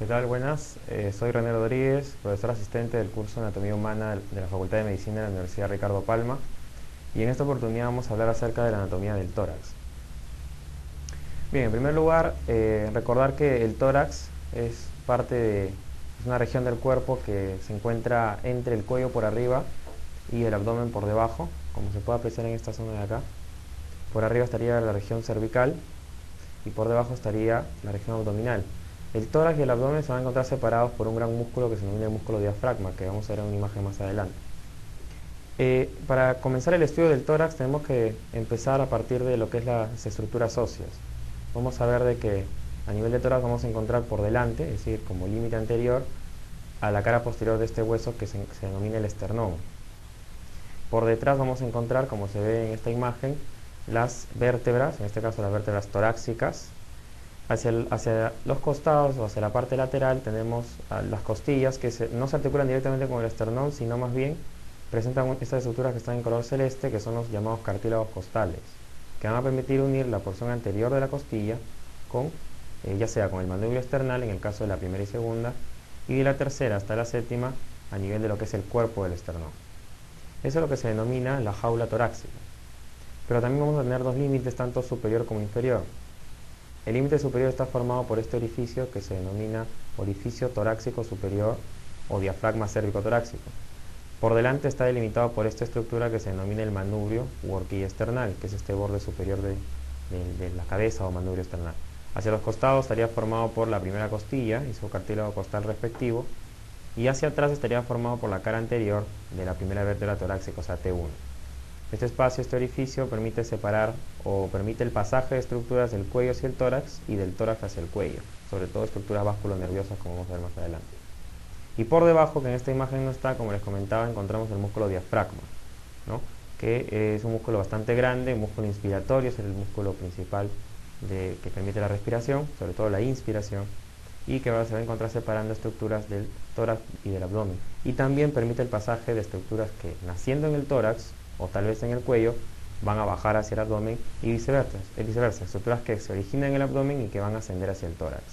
¿Qué tal? Buenas. Soy René Rodríguez, profesor asistente del curso de Anatomía Humana de la Facultad de Medicina de la Universidad Ricardo Palma. Y en esta oportunidad vamos a hablar acerca de la anatomía del tórax. Bien, en primer lugar, recordar que el tórax es es una región del cuerpo que se encuentra entre el cuello por arriba y el abdomen por debajo, como se puede apreciar en esta zona de acá. Por arriba estaría la región cervical y por debajo estaría la región abdominal. El tórax y el abdomen se van a encontrar separados por un gran músculo que se denomina el músculo diafragma, que vamos a ver en una imagen más adelante. Para comenzar el estudio del tórax tenemos que empezar a partir de lo que es las estructuras óseas. Vamos a ver de que a nivel de tórax vamos a encontrar por delante, es decir, como límite anterior, a la cara posterior de este hueso que se denomina el esternón. Por detrás vamos a encontrar, como se ve en esta imagen, las vértebras, en este caso las vértebras torácicas. Hacia los costados o hacia la parte lateral tenemos las costillas que no se articulan directamente con el esternón, sino más bien presentan estas estructuras que están en color celeste, que son los llamados cartílagos costales, que van a permitir unir la porción anterior de la costilla con, ya sea con el manubrio esternal en el caso de la primera y segunda, y de la tercera hasta la séptima a nivel de lo que es el cuerpo del esternón. Eso es lo que se denomina la jaula torácica. Pero también vamos a tener dos límites, tanto superior como inferior. El límite superior está formado por este orificio que se denomina orificio torácico superior o diafragma cérvico-torácico. Por delante está delimitado por esta estructura que se denomina el manubrio u horquilla esternal, que es este borde superior de la cabeza o manubrio esternal. Hacia los costados estaría formado por la primera costilla y su cartílago costal respectivo, y hacia atrás estaría formado por la cara anterior de la primera vértebra torácica, o sea T1. Este espacio, este orificio, permite separar o permite el pasaje de estructuras del cuello hacia el tórax y del tórax hacia el cuello, sobre todo estructuras vasculonerviosas, como vamos a ver más adelante. Y por debajo, que en esta imagen no está, como les comentaba, encontramos el músculo diafragma, ¿no? Que es un músculo bastante grande, un músculo inspiratorio, es el músculo principal que permite la respiración, sobre todo la inspiración, y que se va a encontrar separando estructuras del tórax y del abdomen. Y también permite el pasaje de estructuras que, naciendo en el tórax, o tal vez en el cuello, van a bajar hacia el abdomen y viceversa, estructuras que se originan en el abdomen y que van a ascender hacia el tórax.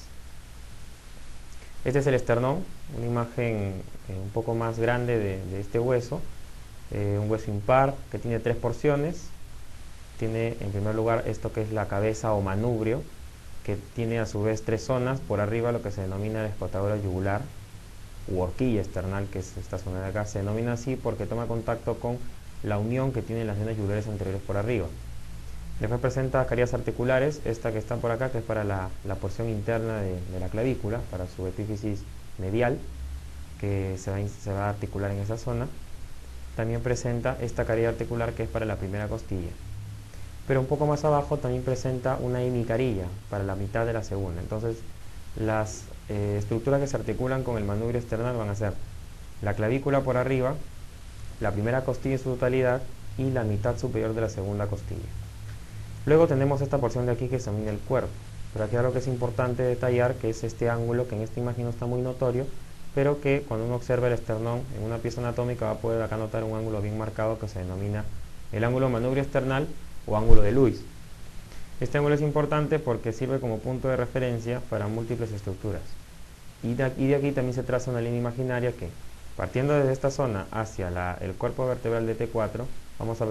Este es el esternón, una imagen un poco más grande de este hueso, un hueso impar que tiene tres porciones. Tiene en primer lugar esto que es la cabeza o manubrio, que tiene a su vez tres zonas. Por arriba lo que se denomina la escotadura yugular u horquilla esternal, que es esta zona de acá, se denomina así porque toma contacto con la unión que tienen las venas yugulares anteriores por arriba. Después presenta carillas articulares, esta que está por acá, que es para la porción interna de la clavícula, para su epífisis medial, que se va a articular en esa zona. También presenta esta carilla articular que es para la primera costilla. Pero un poco más abajo también presenta una hemicarilla para la mitad de la segunda. Entonces, las estructuras que se articulan con el manubrio esternal van a ser la clavícula por arriba, la primera costilla en su totalidad y la mitad superior de la segunda costilla. Luego tenemos esta porción de aquí que se denomina el cuerpo, pero aquí algo que es importante detallar, que es este ángulo que en esta imagen no está muy notorio, pero que cuando uno observa el esternón en una pieza anatómica va a poder acá notar un ángulo bien marcado que se denomina el ángulo manubrio esternal o ángulo de Lewis. Este ángulo es importante porque sirve como punto de referencia para múltiples estructuras. Y de aquí también se traza una línea imaginaria que, partiendo desde esta zona hacia el cuerpo vertebral de T4, vamos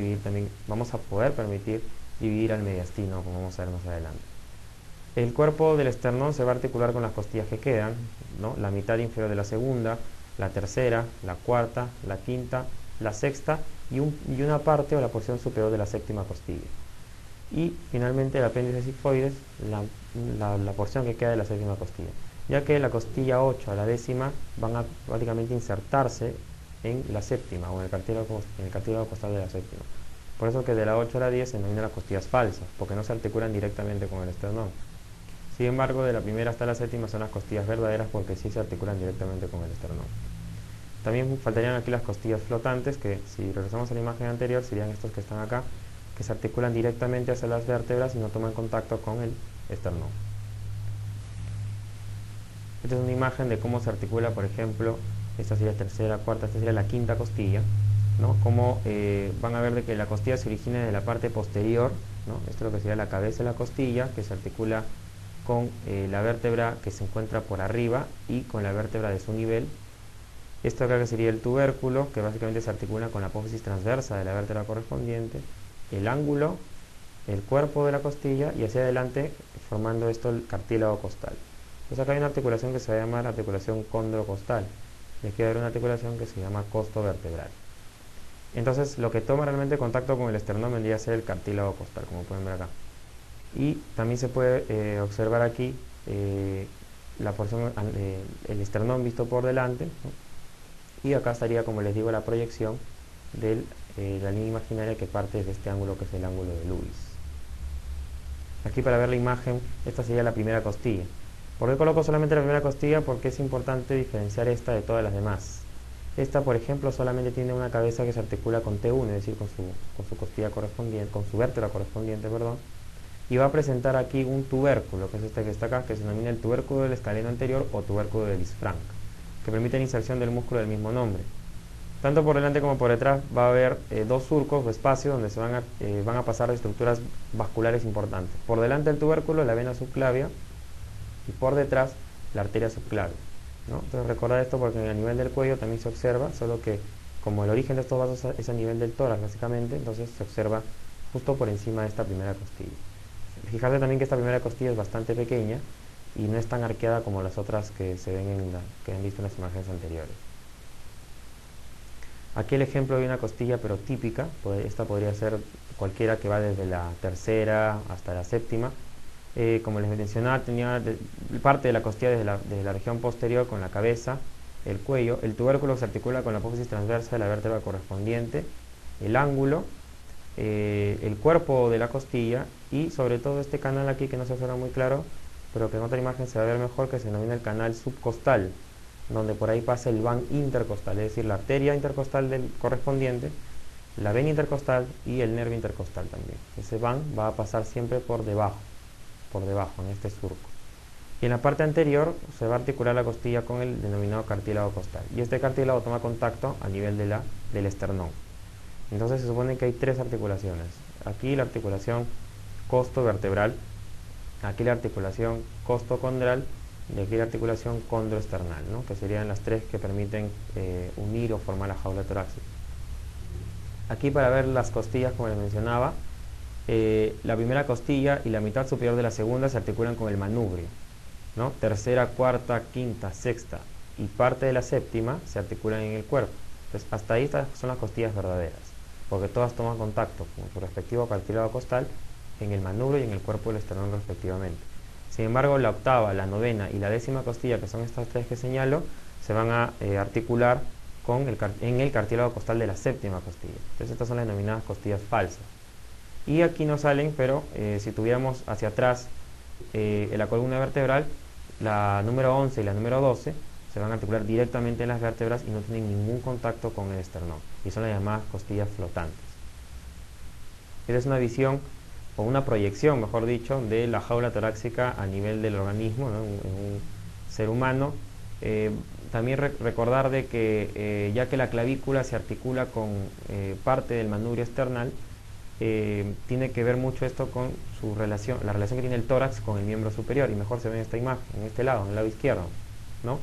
a poder permitir dividir al mediastino, como vamos a ver más adelante. El cuerpo del esternón se va a articular con las costillas que quedan, ¿no? La mitad inferior de la segunda, la tercera, la cuarta, la quinta, la sexta y una parte o la porción superior de la séptima costilla. Y finalmente el apéndice sigmoides, la porción que queda de la séptima costilla, ya que la costilla 8 a la décima van a prácticamente insertarse en la séptima o en el cartílago costal de la séptima. Por eso que de la 8 a la 10 se denominan las costillas falsas, porque no se articulan directamente con el esternón. Sin embargo, de la primera hasta la séptima son las costillas verdaderas, porque sí se articulan directamente con el esternón. También faltarían aquí las costillas flotantes, que si regresamos a la imagen anterior serían estos que están acá, que se articulan directamente hacia las vértebras y no toman contacto con el esternón. Esta es una imagen de cómo se articula, por ejemplo, esta sería la tercera, cuarta, esta sería la quinta costilla, ¿no? Como van a ver de que la costilla se origina de la parte posterior, ¿no? Esto es lo que sería la cabeza de la costilla, que se articula con la vértebra que se encuentra por arriba y con la vértebra de su nivel. Esto acá que sería el tubérculo, que básicamente se articula con la apófisis transversa de la vértebra correspondiente, el ángulo, el cuerpo de la costilla y hacia adelante formando esto el cartílago costal. Entonces acá hay una articulación que se va a llamar articulación condrocostal y aquí va a haber una articulación que se llama costo vertebral. Entonces lo que toma realmente contacto con el esternón vendría a ser el cartílago costal, como pueden ver acá. Y también se puede observar aquí la porción, el esternón visto por delante, ¿no? Y acá estaría, como les digo, la proyección de la línea imaginaria que parte de este ángulo que es el ángulo de Lewis. Aquí para ver la imagen, esta sería la primera costilla. ¿Por qué coloco solamente la primera costilla? Porque es importante diferenciar esta de todas las demás. Esta, por ejemplo, solamente tiene una cabeza que se articula con T1, es decir, con su costilla correspondiente, con su vértebra correspondiente, perdón, y va a presentar aquí un tubérculo, que es este que está acá, que se denomina el tubérculo del escaleno anterior o tubérculo de Lisfranc, que permite la inserción del músculo del mismo nombre. Tanto por delante como por detrás va a haber dos surcos o espacios donde van a pasar estructuras vasculares importantes. Por delante del tubérculo la vena subclavia y por detrás la arteria subclavia, ¿no? Entonces recordad esto porque a nivel del cuello también se observa, solo que como el origen de estos vasos es a nivel del tórax básicamente, entonces se observa justo por encima de esta primera costilla. Fijarse también que esta primera costilla es bastante pequeña y no es tan arqueada como las otras que se ven que han visto en las imágenes anteriores. Aquí el ejemplo de una costilla pero típica, esta podría ser cualquiera que va desde la tercera hasta la séptima. Como les mencionaba, tenía parte de la costilla desde la región posterior con la cabeza, el cuello, el tubérculo se articula con la apófisis transversa de la vértebra correspondiente, el ángulo, el cuerpo de la costilla y sobre todo este canal aquí que no se observa muy claro, pero que en otra imagen se va a ver mejor, que se denomina el canal subcostal, donde por ahí pasa el van intercostal, es decir, la arteria intercostal del correspondiente, la vena intercostal y el nervio intercostal también. Ese van va a pasar siempre por debajo en este surco. Y en la parte anterior se va a articular la costilla con el denominado cartílago costal. Y este cartílago toma contacto a nivel del esternón. Entonces se supone que hay tres articulaciones. Aquí la articulación costo-vertebral, aquí la articulación costo-condral y aquí la articulación condroesternal, ¿no? Que serían las tres que permiten unir o formar la jaula torácica. Aquí para ver las costillas, como les mencionaba, la primera costilla y la mitad superior de la segunda se articulan con el manubrio, ¿no? Tercera, cuarta, quinta, sexta y parte de la séptima se articulan en el cuerpo. Entonces hasta ahí estas son las costillas verdaderas, porque todas toman contacto con su respectivo cartílago costal en el manubrio y en el cuerpo del esternón respectivamente. Sin embargo, la octava, la novena y la décima costilla, que son estas tres que señalo, se van a articular en el cartílago costal de la séptima costilla. Entonces estas son las denominadas costillas falsas. Y aquí no salen, pero si tuviéramos hacia atrás en la columna vertebral, la número 11 y la número 12 se van a articular directamente en las vértebras y no tienen ningún contacto con el esternón. Y son las llamadas costillas flotantes. Esta es una visión o una proyección, mejor dicho, de la jaula torácica a nivel del organismo, ¿no? en un ser humano. También recordar de que ya que la clavícula se articula con parte del manubrio esternal, tiene que ver mucho esto con la relación que tiene el tórax con el miembro superior, y mejor se ve en esta imagen, en este lado, en el lado izquierdo, ¿no?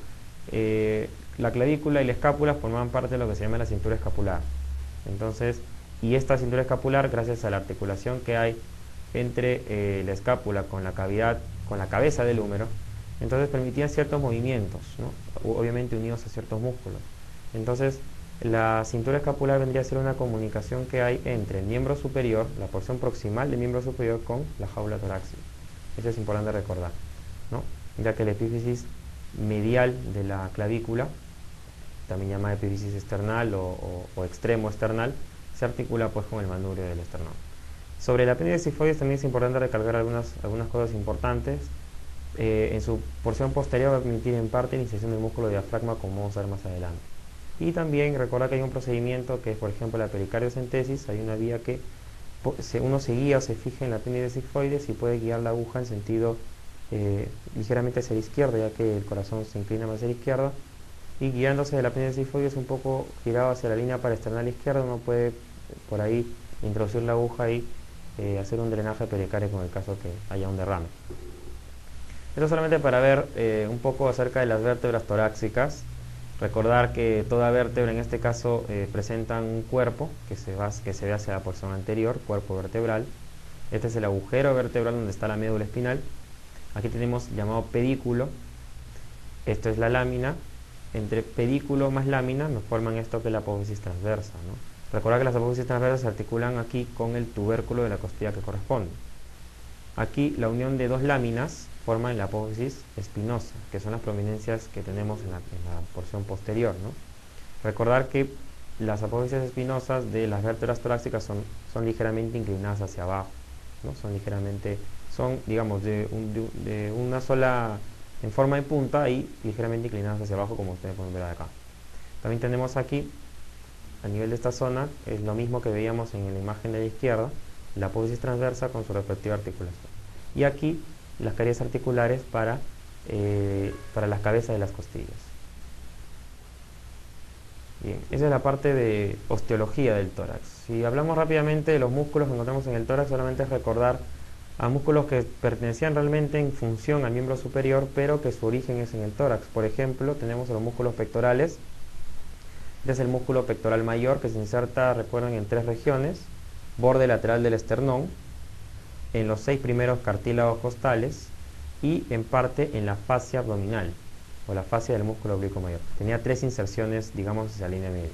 La clavícula y la escápula forman parte de lo que se llama la cintura escapular. Entonces, y esta cintura escapular, gracias a la articulación que hay entre la escápula con la cavidad, con la cabeza del húmero, entonces permitían ciertos movimientos, ¿no? Obviamente unidos a ciertos músculos. Entonces, la cintura escapular vendría a ser una comunicación que hay entre el miembro superior, la porción proximal del miembro superior, con la jaula torácica. Eso es importante recordar, ¿no? Ya que la epífisis medial de la clavícula, también llamada epífisis external o extremo external, se articula pues con el manubrio del esternón. Sobre la apéndice sifoides también es importante recalcar algunas cosas importantes. En su porción posterior va a permitir en parte la inserción del músculo diafragma, como vamos a ver más adelante. Y también recordar que hay un procedimiento que es, por ejemplo, la pericardiocentesis. Hay una vía que uno se guía o se fija en la apéndice sifoides y puede guiar la aguja en sentido ligeramente hacia la izquierda, ya que el corazón se inclina más hacia la izquierda, y guiándose de la apéndice sifoides un poco girado hacia la línea paraesternal izquierda, uno puede por ahí introducir la aguja y hacer un drenaje pericárdico en el caso que haya un derrame. Esto solamente para ver un poco acerca de las vértebras torácicas. Recordar que toda vértebra en este caso presenta un cuerpo que se ve hacia la porción anterior, cuerpo vertebral. Este es el agujero vertebral donde está la médula espinal. Aquí tenemos llamado pedículo. Esto es la lámina. Entre pedículo más lámina nos forman esto que es la apófisis transversa, ¿no? Recordar que las apófisis transversas se articulan aquí con el tubérculo de la costilla que corresponde. Aquí la unión de dos láminas forman la apófisis espinosa, que son las prominencias que tenemos en la porción posterior, ¿no? Recordar que las apófisis espinosas de las vértebras torácicas son ligeramente inclinadas hacia abajo, ¿no? Son digamos de una sola, en forma de punta y ligeramente inclinadas hacia abajo, como ustedes pueden ver acá. También tenemos aquí, a nivel de esta zona, es lo mismo que veíamos en la imagen de la izquierda, la apófisis transversa con su respectiva articulación. Y aquí las caries articulares para las cabezas de las costillas. Bien, esa es la parte de osteología del tórax. Si hablamos rápidamente de los músculos que encontramos en el tórax, solamente es recordar a músculos que pertenecían realmente en función al miembro superior, pero que su origen es en el tórax. Por ejemplo, tenemos los músculos pectorales. Este es el músculo pectoral mayor, que se inserta, recuerden, en 3 regiones: borde lateral del esternón, en los 6 primeros cartílagos costales y en parte en la fascia abdominal o la fascia del músculo oblicuo mayor. Tenía 3 inserciones, digamos, hacia la línea media.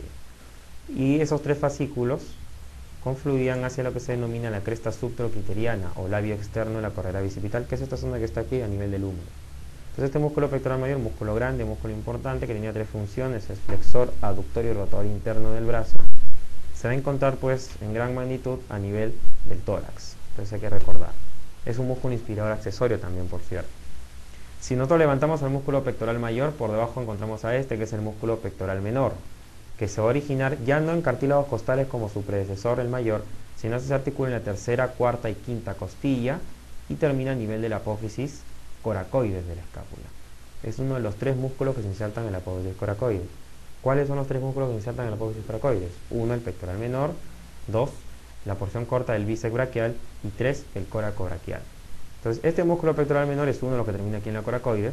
Y esos 3 fascículos confluían hacia lo que se denomina la cresta subtroquiteriana o labio externo de la correa bicipital, que es esta zona que está aquí a nivel del húmero. Entonces este músculo pectoral mayor, músculo grande, músculo importante, que tenía 3 funciones: es flexor, aductor y rotador interno del brazo. Se va a encontrar pues en gran magnitud a nivel del tórax. Entonces hay que recordar. Es un músculo inspirador accesorio también, por cierto. Si nosotros levantamos el músculo pectoral mayor, por debajo encontramos a este, que es el músculo pectoral menor, que se va a originar ya no en cartílagos costales como su predecesor, el mayor, sino que se articula en la tercera, cuarta y quinta costilla y termina a nivel de la apófisis coracoides de la escápula. Es uno de los 3 músculos que se insertan en la apófisis coracoides. ¿Cuáles son los 3 músculos que se insertan en la apófisis coracoides? 1, el pectoral menor; 2, la porción corta del bíceps braquial; y 3, el coracobraquial. Entonces, este músculo pectoral menor es uno de los que termina aquí en la coracoide,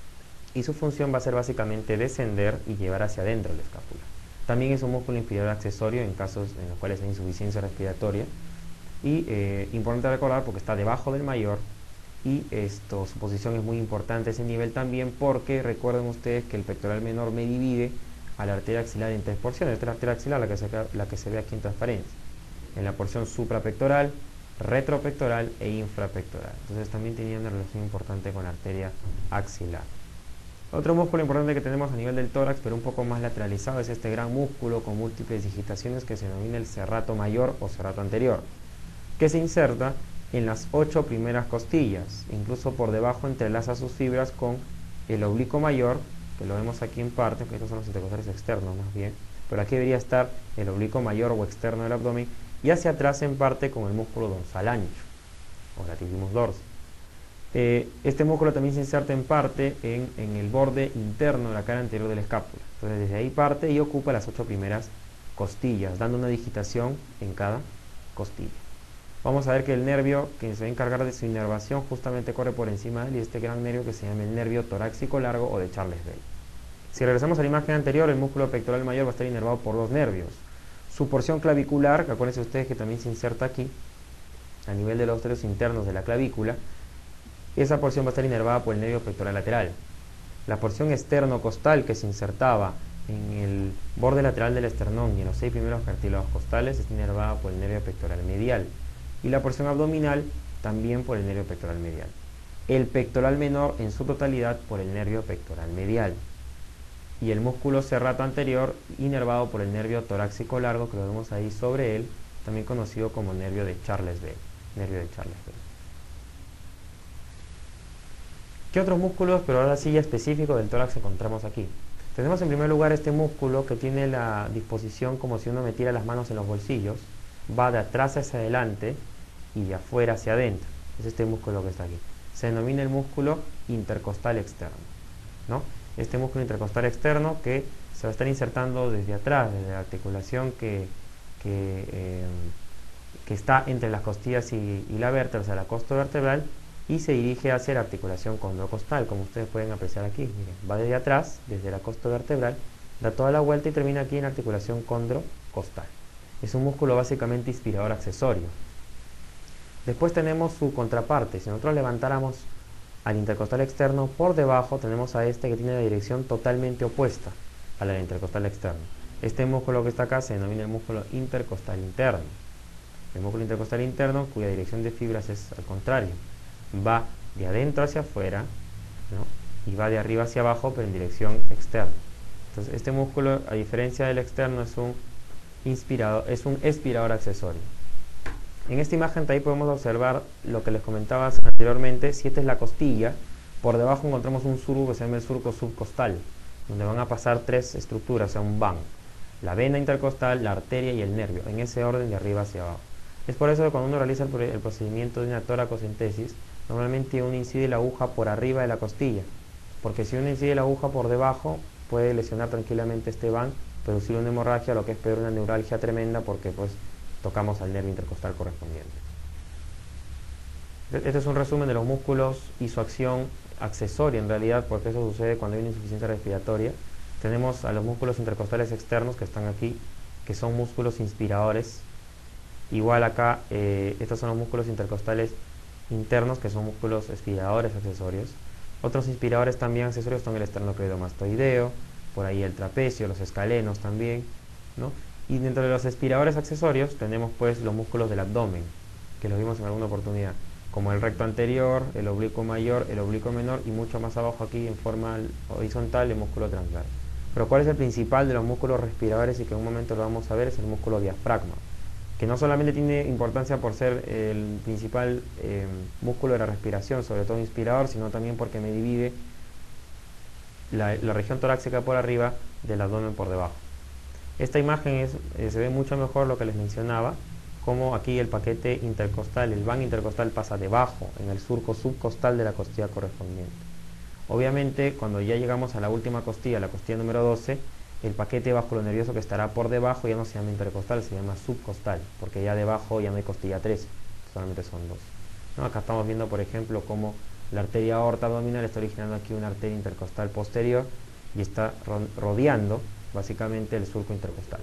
y su función va a ser básicamente descender y llevar hacia adentro la escápula. También es un músculo inspirador accesorio en casos en los cuales hay insuficiencia respiratoria, y importante recordar porque está debajo del mayor, y su posición es muy importante a ese nivel también, porque recuerden ustedes que el pectoral menor me divide a la arteria axilar en 3 porciones. Esta es la arteria axilar, la que se ve aquí en transparencia, en la porción suprapectoral, retropectoral e infrapectoral. Entonces también tenía una relación importante con la arteria axilar. Otro músculo importante que tenemos a nivel del tórax, pero un poco más lateralizado, es este gran músculo con múltiples digitaciones que se denomina el serrato mayor o serrato anterior, que se inserta en las 8 primeras costillas. Incluso por debajo entrelaza sus fibras con el oblicuo mayor, que lo vemos aquí en parte, que estos son los intercostales externos más bien, pero aquí debería estar el oblicuo mayor o externo del abdomen, y hacia atrás en parte con el músculo dorsal ancho o latissimus dorsi. Este músculo también se inserta en parte en el borde interno de la cara anterior de la escápula. Entonces desde ahí parte y ocupa las 8 primeras costillas, dando una digitación en cada costilla. Vamos a ver que el nervio que se va a encargar de su inervación justamente corre por encima de él, y este gran nervio que se llama el nervio torácico largo o de Charles Bell. Si regresamos a la imagen anterior, el músculo pectoral mayor va a estar inervado por 2 nervios. Su porción clavicular, que acuérdense ustedes que también se inserta aquí, a nivel de los ósteos internos de la clavícula, esa porción va a estar inervada por el nervio pectoral lateral. La porción externo-costal, que se insertaba en el borde lateral del esternón y en los 6 primeros cartílagos costales, está inervada por el nervio pectoral medial. Y la porción abdominal también por el nervio pectoral medial. El pectoral menor en su totalidad por el nervio pectoral medial. Y el músculo serrato anterior inervado por el nervio torácico largo, que lo vemos ahí sobre él, también conocido como nervio de Charles Bell. ¿Qué otros músculos, pero ahora sí ya específicos del tórax, encontramos aquí? Tenemos en primer lugar este músculo que tiene la disposición como si uno metiera las manos en los bolsillos, va de atrás hacia adelante y de afuera hacia adentro. Es este músculo que está aquí. Se denomina el músculo intercostal externo, ¿no? Este músculo intercostal externo que se va a estar insertando desde atrás, desde la articulación que está entre las costillas y la vértebra, o sea, la costo vertebral, y se dirige hacia la articulación condrocostal, como ustedes pueden apreciar aquí. Miren, va desde atrás, desde la costa vertebral, da toda la vuelta y termina aquí en la articulación condrocostal. Es un músculo básicamente inspirador accesorio. Después tenemos su contraparte. Si nosotros levantáramos al intercostal externo, por debajo tenemos a este que tiene la dirección totalmente opuesta a la del intercostal externo. Este músculo que está acá se denomina el músculo intercostal interno. El músculo intercostal interno, cuya dirección de fibras es al contrario, va de adentro hacia afuera, ¿no? Y va de arriba hacia abajo, pero en dirección externa. Entonces, este músculo, a diferencia del externo, es un expirador accesorio. En esta imagen ahí podemos observar lo que les comentaba anteriormente. Si esta es la costilla, por debajo encontramos un surco que se llama el surco subcostal, donde van a pasar tres estructuras, o sea, un van: la vena intercostal, la arteria y el nervio, en ese orden de arriba hacia abajo. Es por eso que cuando uno realiza el procedimiento de una toracocentesis, normalmente uno incide la aguja por arriba de la costilla, porque si uno incide la aguja por debajo, puede lesionar tranquilamente este van, producir una hemorragia, lo que es peor, una neuralgia tremenda, porque pues tocamos al nervio intercostal correspondiente. Este es un resumen de los músculos y su acción accesoria en realidad, porque eso sucede cuando hay una insuficiencia respiratoria. Tenemos a los músculos intercostales externos que están aquí, que son músculos inspiradores. Igual acá, estos son los músculos intercostales internos, que son músculos expiradores accesorios. Otros inspiradores también accesorios son el esternocleidomastoideo, por ahí el trapecio, los escalenos también, ¿no? Y dentro de los expiradores accesorios tenemos pues los músculos del abdomen, que los vimos en alguna oportunidad, como el recto anterior, el oblicuo mayor, el oblicuo menor, y mucho más abajo aquí en forma horizontal el músculo transversal. Pero ¿cuál es el principal de los músculos respiradores y que en un momento lo vamos a ver? Es el músculo diafragma, que no solamente tiene importancia por ser el principal músculo de la respiración, sobre todo inspirador, sino también porque me divide la región torácica por arriba del abdomen por debajo. Esta imagen se ve mucho mejor lo que les mencionaba, como aquí el paquete intercostal, el van intercostal pasa debajo, en el surco subcostal de la costilla correspondiente. Obviamente, cuando ya llegamos a la última costilla, la costilla número 12, el paquete vasculonervioso que estará por debajo ya no se llama intercostal, se llama subcostal, porque ya debajo ya no hay costilla 13, solamente son dos, ¿no? Acá estamos viendo, por ejemplo, cómo la arteria aorta abdominal está originando aquí una arteria intercostal posterior y está rodeando básicamente el surco intercostal.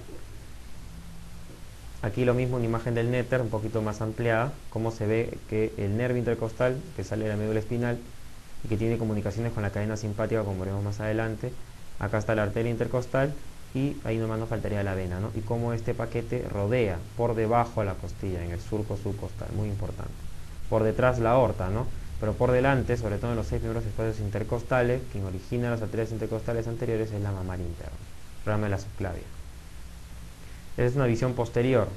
Aquí lo mismo, una imagen del néter un poquito más ampliada, cómo se ve que el nervio intercostal que sale de la médula espinal y que tiene comunicaciones con la cadena simpática, como veremos más adelante. Acá está la arteria intercostal y ahí nomás nos faltaría la vena, ¿no? Y cómo este paquete rodea por debajo a la costilla, en el surco subcostal, muy importante. Por detrás la aorta, ¿no? Pero por delante, sobre todo en los 6 primeros espacios intercostales, quien origina las arterias intercostales anteriores es la mamaria interna, el ramo de la subclavia. Es una visión posterior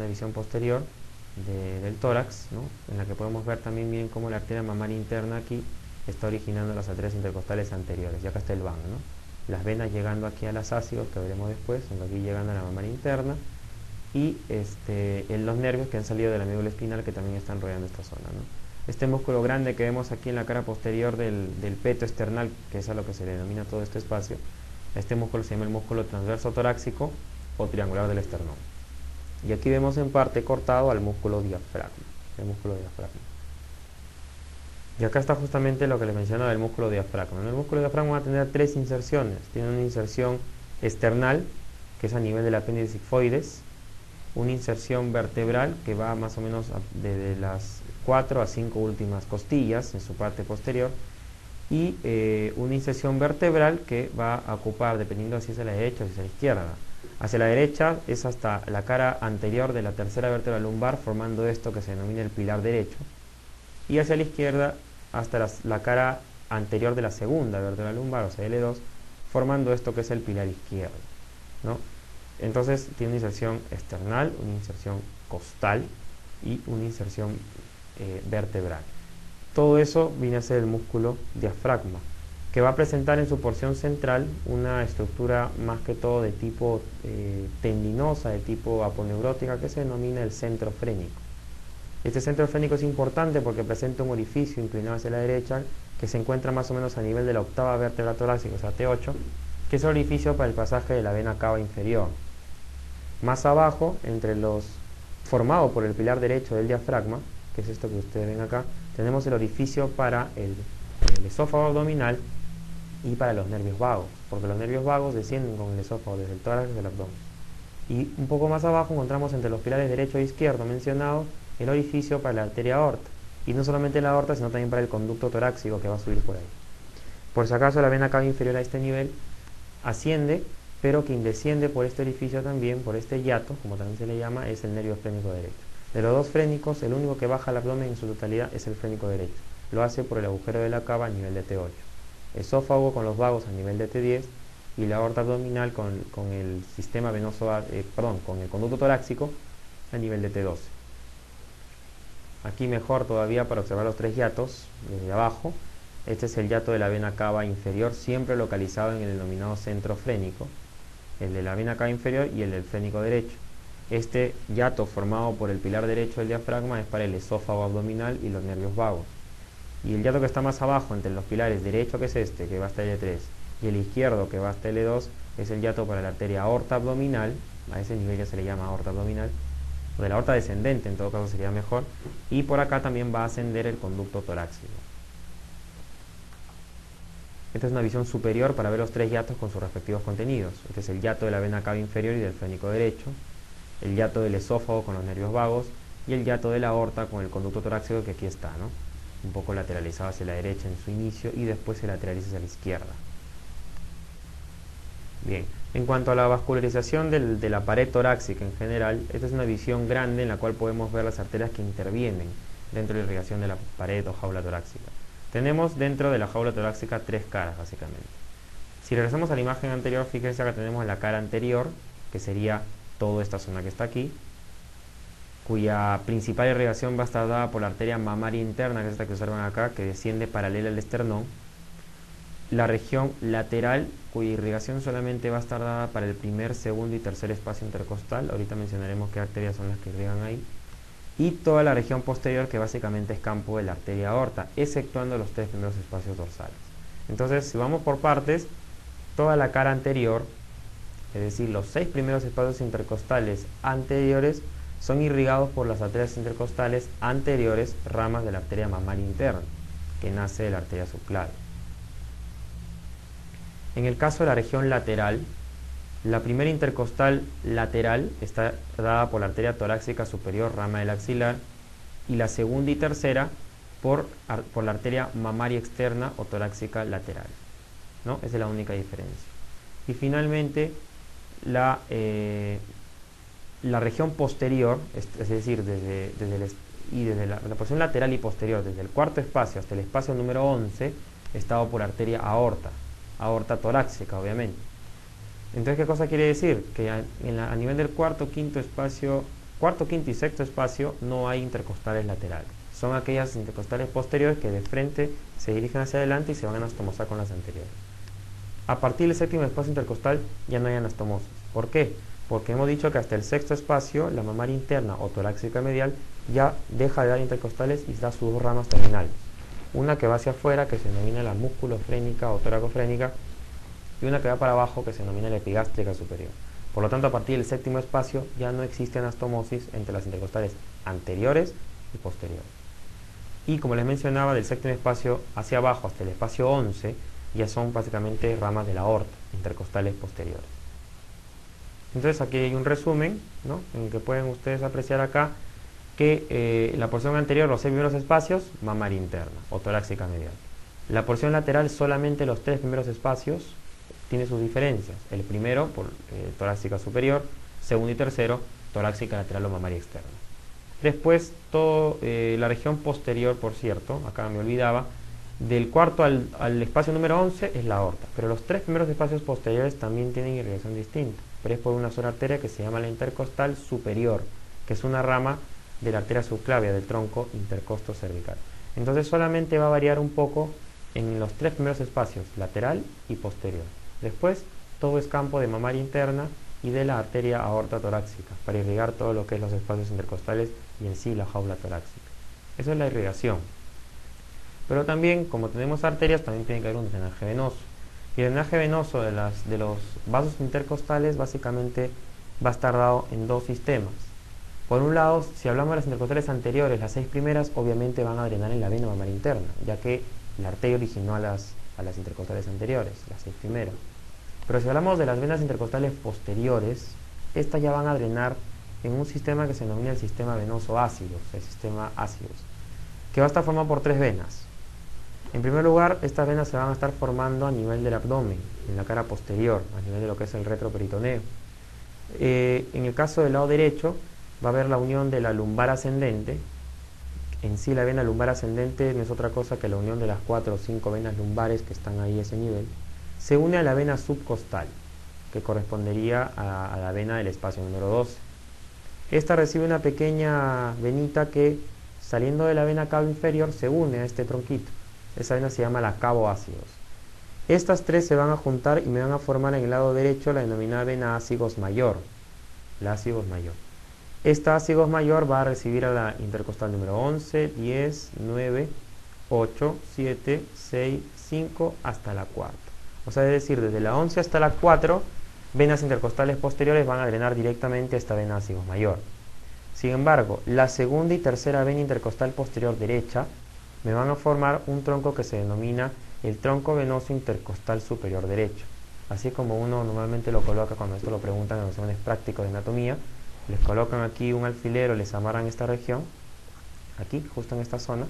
del tórax, ¿no? En la que podemos ver también bien cómo la arteria mamaria interna aquí está originando las arterias intercostales anteriores. Y acá está el van, ¿no? Las venas llegando aquí a las ácidos, que veremos después, son aquí llegando a la mamaria interna, y los nervios que han salido de la médula espinal, que también están rodeando esta zona, ¿no? Este músculo grande que vemos aquí en la cara posterior del peto esternal, que es a lo que se le denomina todo este espacio, este músculo se llama el músculo transverso torácico o triangular del esternón. Y aquí vemos en parte cortado al músculo diafragma, el músculo diafragma. Y acá está justamente lo que les mencionaba del músculo diafragma. En el músculo diafragma va a tener tres inserciones. Tiene una inserción external, que es a nivel del apéndice sigmoides, una inserción vertebral, que va más o menos desde las 4 a 5 últimas costillas en su parte posterior, y una inserción vertebral que va a ocupar, dependiendo si es a la derecha o si es a la izquierda. Hacia la derecha es hasta la cara anterior de la tercera vértebra lumbar, formando esto que se denomina el pilar derecho, y hacia la izquierda hasta la cara anterior de la segunda vértebra lumbar, o sea L2, formando esto que es el pilar izquierdo, ¿no? Entonces tiene una inserción external, una inserción costal y una inserción vertebral. Todo eso viene a ser el músculo diafragma, que va a presentar en su porción central una estructura más que todo de tipo tendinosa, de tipo aponeurótica, que se denomina el centro frénico. Este centro frénico es importante porque presenta un orificio inclinado hacia la derecha que se encuentra más o menos a nivel de la octava vértebra torácica, o sea T8, que es el orificio para el pasaje de la vena cava inferior. Más abajo, formado por el pilar derecho del diafragma, que es esto que ustedes ven acá, tenemos el orificio para el esófago abdominal y para los nervios vagos, porque los nervios vagos descienden con el esófago desde el tórax hasta el abdomen. Y un poco más abajo encontramos entre los pilares derecho e izquierdo mencionados el orificio para la arteria aorta, y no solamente la aorta, sino también para el conducto torácico que va a subir por ahí. Por si acaso la vena cava inferior a este nivel asciende, pero quien desciende por este orificio también, por este hiato, como también se le llama, es el nervio frénico derecho. De los dos frénicos, el único que baja el abdomen en su totalidad es el frénico derecho. Lo hace por el agujero de la cava a nivel de T8. Esófago con los vagos a nivel de T10 y la aorta abdominal con el sistema venoso, con el conducto torácico a nivel de T12. Aquí mejor todavía para observar los tres hiatos desde abajo. Este es el hiato de la vena cava inferior, siempre localizado en el denominado centro frénico, el de la vena cava inferior y el del frénico derecho. Este hiato formado por el pilar derecho del diafragma es para el esófago abdominal y los nervios vagos. Y el hiato que está más abajo entre los pilares derecho, que es este, que va hasta L3, y el izquierdo, que va hasta L2, es el hiato para la arteria aorta abdominal. A ese nivel ya se le llama aorta abdominal, o de la aorta descendente en todo caso sería mejor, y por acá también va a ascender el conducto torácico. Esta es una visión superior para ver los tres hiatos con sus respectivos contenidos. Este es el hiato de la vena cava inferior y del frénico derecho, el hiato del esófago con los nervios vagos y el hiato de la aorta con el conducto torácico, que aquí está, ¿no? Un poco lateralizado hacia la derecha en su inicio y después se lateraliza hacia la izquierda. Bien, en cuanto a la vascularización de la pared torácica en general, esta es una visión grande en la cual podemos ver las arterias que intervienen dentro de la irrigación de la pared o jaula torácica. Tenemos dentro de la jaula torácica tres caras básicamente. Si regresamos a la imagen anterior, fíjense que tenemos la cara anterior, que sería toda esta zona que está aquí, cuya principal irrigación va a estar dada por la arteria mamaria interna, que es esta que observan acá, que desciende paralela al esternón. La región lateral, cuya irrigación solamente va a estar dada para el primer, segundo y tercer espacio intercostal. Ahorita mencionaremos qué arterias son las que irrigan ahí. Y toda la región posterior, que básicamente es campo de la arteria aorta, exceptuando los tres primeros espacios dorsales. Entonces, si vamos por partes, toda la cara anterior, es decir, los 6 primeros espacios intercostales anteriores, son irrigados por las arterias intercostales anteriores, ramas de la arteria mamaria interna, que nace de la arteria subclavia. En el caso de la región lateral, la primera intercostal lateral está dada por la arteria torácica superior, rama del axilar, y la segunda y tercera por la arteria mamaria externa o torácica lateral, ¿no? Esa es la única diferencia. Y finalmente, la región posterior, es decir, desde la porción lateral y posterior, desde el cuarto espacio hasta el espacio número 11, está dado por arteria aorta torácica, obviamente. Entonces, ¿qué cosa quiere decir? Que a nivel del cuarto, quinto, quinto y sexto espacio no hay intercostales laterales. Son aquellas intercostales posteriores que de frente se dirigen hacia adelante y se van a anastomosar con las anteriores. A partir del séptimo espacio intercostal ya no hay anastomosis. ¿Por qué? Porque hemos dicho que hasta el sexto espacio, la mamaria interna o torácica medial, ya deja de dar intercostales y da sus dos ramas terminales. Una que va hacia afuera, que se denomina la musculofrénica o toracofrénica, y una que va para abajo, que se denomina la epigástrica superior. Por lo tanto, a partir del séptimo espacio ya no existe anastomosis entre las intercostales anteriores y posteriores. Y como les mencionaba, del séptimo espacio hacia abajo hasta el espacio 11 ya son básicamente ramas de la aorta, intercostales posteriores. Entonces aquí hay un resumen, ¿no?, en el que pueden ustedes apreciar acá que la porción anterior, los 6 primeros espacios, mamaria interna o torácica medial. La porción lateral, solamente los 3 primeros espacios, tiene sus diferencias. El primero, por torácica superior, segundo y tercero, torácica lateral o mamaria externa. Después, la región posterior, por cierto, acá me olvidaba, del cuarto al espacio número 11 es la aorta, pero los 3 primeros espacios posteriores también tienen irrigación distinta, pero es por una sola arteria que se llama la intercostal superior, que es una rama de la arteria subclavia del tronco intercosto cervical. Entonces solamente va a variar un poco en los 3 primeros espacios, lateral y posterior. Después, todo es campo de mamaria interna y de la arteria aorta torácica, para irrigar todo lo que es los espacios intercostales y en sí la jaula torácica. Eso es la irrigación. Pero también, como tenemos arterias, también tiene que haber un drenaje venoso. Y el drenaje venoso de los vasos intercostales básicamente va a estar dado en dos sistemas. Por un lado, si hablamos de las intercostales anteriores, las 6 primeras obviamente van a drenar en la vena mamaria interna, ya que la arteria originó a las intercostales anteriores, las 6 primeras. Pero si hablamos de las venas intercostales posteriores, estas ya van a drenar en un sistema que se denomina el sistema venoso ácido, el sistema ácidos, que va a estar formado por 3 venas. En primer lugar, estas venas se van a estar formando a nivel del abdomen, en la cara posterior, a nivel de lo que es el retroperitoneo. En el caso del lado derecho, va a haber la unión de la lumbar ascendente. En sí, la vena lumbar ascendente no es otra cosa que la unión de las 4 o 5 venas lumbares que están ahí a ese nivel. Se une a la vena subcostal, que correspondería a la vena del espacio número 12. Esta recibe una pequeña venita que, saliendo de la vena cava inferior, se une a este tronquito. Esa vena se llama la cavo ácidos. Estas 3 se van a juntar y me van a formar en el lado derecho la denominada vena ácigos mayor. La ácigos mayor. Esta ácigos mayor va a recibir a la intercostal número 11, 10, 9, 8, 7, 6, 5 hasta la cuarta. O sea, es decir, desde la 11 hasta la 4, venas intercostales posteriores van a drenar directamente a esta vena ácigos mayor. Sin embargo, la segunda y tercera vena intercostal posterior derecha me van a formar un tronco que se denomina el tronco venoso intercostal superior derecho. Así como uno normalmente lo coloca cuando esto lo preguntan en los exámenes prácticos de anatomía, les colocan aquí un alfiler o les amarran esta región, aquí, justo en esta zona,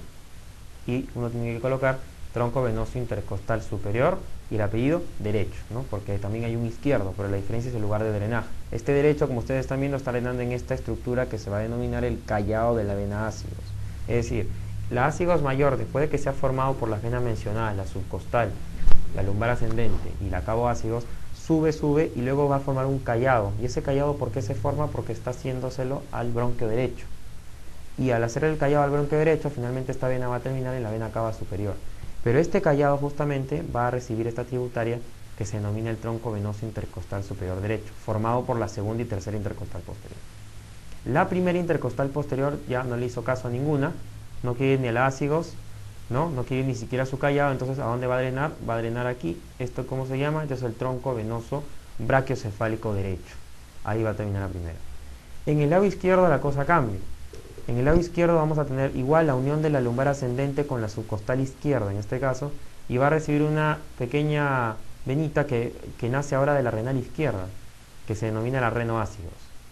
y uno tiene que colocar tronco venoso intercostal superior y el apellido derecho, ¿no? Porque también hay un izquierdo, pero la diferencia es el lugar de drenaje. Este derecho, como ustedes están viendo, está drenando en esta estructura que se va a denominar el callado de la vena ácigos. Es decir, la ácigos mayor, después de que se ha formado por las venas mencionadas, la subcostal, la lumbar ascendente y la cavo ácigos, sube y luego va a formar un callado. ¿Y ese callado por qué se forma? Porque está haciéndoselo al bronquio derecho. Y al hacer el callado al bronquio derecho, finalmente esta vena va a terminar en la vena cava superior. Pero este callado justamente va a recibir esta tributaria que se denomina el tronco venoso intercostal superior derecho, formado por la segunda y tercera intercostal posterior. La primera intercostal posterior ya no le hizo caso a ninguna, no quiere ir ni al ácigos, no quiere ir ni siquiera a su callado, entonces ¿a dónde va a drenar? Va a drenar aquí. ¿Esto cómo se llama? Entonces el tronco venoso brachiocefálico derecho. Ahí va a terminar la primera. En el lado izquierdo la cosa cambia. En el lado izquierdo vamos a tener igual la unión de la lumbar ascendente con la subcostal izquierda en este caso, y va a recibir una pequeña venita que nace ahora de la renal izquierda, que se denomina la renoácigos.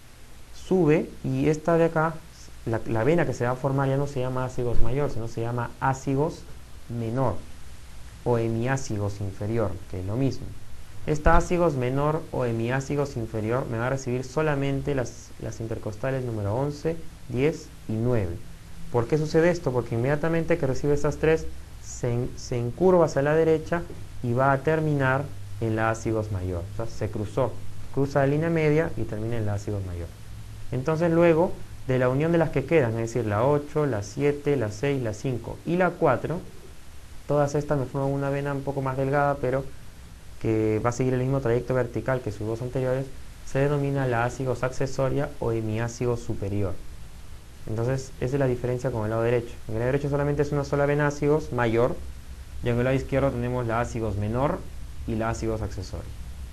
Sube y esta de acá, la vena que se va a formar ya no se llama ácigos mayor, sino se llama ácigos menor o hemiácigos inferior, que es lo mismo. Esta ácigos menor o hemiácigos inferior me va a recibir solamente las intercostales número 11, 10 y 9. ¿Por qué sucede esto? Porque inmediatamente que recibe estas 3 se encurva hacia la derecha y va a terminar en la ácigos mayor. O sea, se cruza la línea media y termina en la ácigos mayor. Entonces luego de la unión de las que quedan, es decir, la 8, la 7, la 6, la 5 y la 4, todas estas me forman una vena un poco más delgada, pero que va a seguir el mismo trayecto vertical que sus dos anteriores, se denomina la ácigos accesoria o hemiácigos superior. Entonces, esa es la diferencia con el lado derecho. En el lado derecho solamente es una sola vena ácigos mayor, y en el lado izquierdo tenemos la ácigos menor y la ácigos accesoria.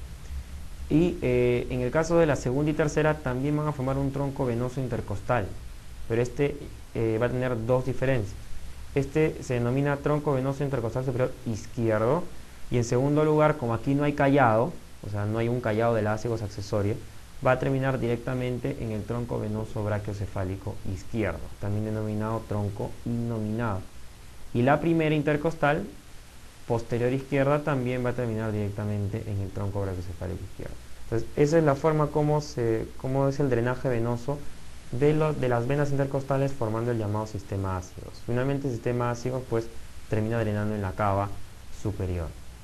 Y en el caso de la segunda y tercera también van a formar un tronco venoso intercostal, pero este va a tener dos diferencias. Este se denomina tronco venoso intercostal superior izquierdo, y en segundo lugar, como aquí no hay callado, o sea, no hay un callado de la ácigos accesoria, va a terminar directamente en el tronco venoso brachiocefálico izquierdo, también denominado tronco innominado. Y la primera intercostal posterior izquierda también va a terminar directamente en el tronco brachiocefálico izquierdo. Entonces, esa es la forma como es el drenaje venoso de las venas intercostales formando el llamado sistema ácidos. Finalmente el sistema ácidos pues termina drenando en la cava superior.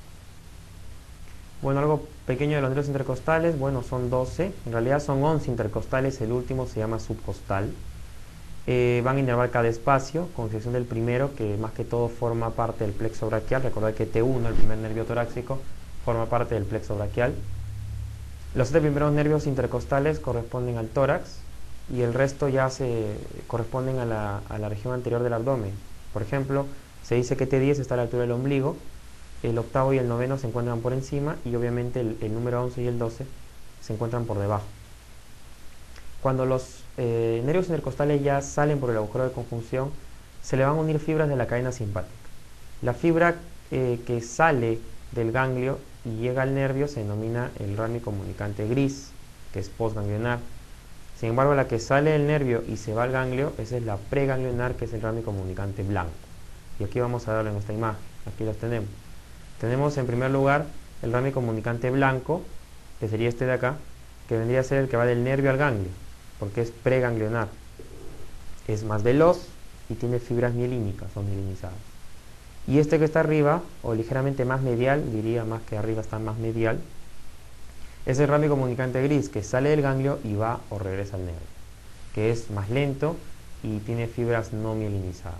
Bueno, algo pequeño de los nervios intercostales, bueno, son 12, en realidad son 11 intercostales, el último se llama subcostal. Van a inervar cada espacio, con excepción del primero, que más que todo forma parte del plexo braquial. Recordad que T1, el primer nervio torácico, forma parte del plexo braquial. Los 7 primeros nervios intercostales corresponden al tórax, y el resto ya corresponden a la región anterior del abdomen. Por ejemplo, se dice que T10 está a la altura del ombligo, el octavo y el noveno se encuentran por encima, y obviamente el número 11 y el 12 se encuentran por debajo. cuando los nervios intercostales ya salen por el agujero de conjunción, se le van a unir fibras de la cadena simpática. La fibra que sale del ganglio y llega al nervio se denomina el rami comunicante gris, que es postganglionar. Sin embargo, la que sale del nervio y se va al ganglio, esa es la preganglionar, que es el rami comunicante blanco. Y aquí vamos a verlo en esta imagen. Aquí los tenemos. Tenemos en primer lugar el rami comunicante blanco, que sería este de acá, que vendría a ser el que va del nervio al ganglio, porque es preganglionar. Es más veloz y tiene fibras mielínicas o mielinizadas. Y este que está arriba, o ligeramente más medial, diría más que arriba está más medial, es el rami comunicante gris, que sale del ganglio y va o regresa al nervio, que es más lento y tiene fibras no mielinizadas.